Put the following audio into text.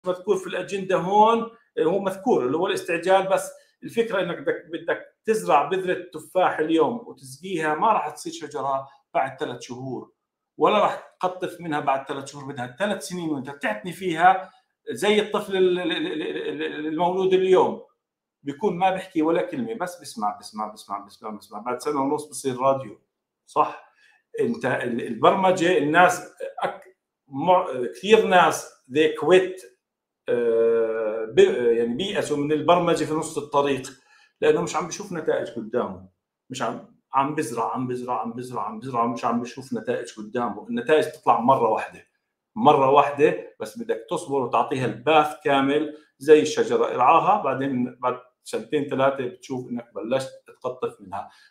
مذكور في الاجنده هون، هو مذكور اللي هو الاستعجال، بس الفكره انك بدك تزرع بذره تفاح اليوم وتسقيها، ما راح تصير شجره بعد 3 شهور، ولا راح تقطف منها بعد 3 شهور، بدها 3 سنين وانت بتعتني فيها. زي الطفل المولود اليوم بيكون ما بيحكي ولا كلمه، بس بسمع بسمع بسمع بسمع بسمع، بعد سنه ونص بصير راديو. صح؟ انت البرمجه الناس كثير ناس ذي كويت يعني بيأسوا من البرمجه في نص الطريق، لانه مش عم بيشوف نتائج قدامه، مش عم بزرع عم بزرع عم بزرع عم بزرع، مش عم بيشوف نتائج قدامه. النتائج تطلع مره واحده، مره واحده، بس بدك تصبر وتعطيها الباث كامل زي الشجره، ارعاها، بعدين بعد 2 3 بتشوف انك بلشت تقطف منها.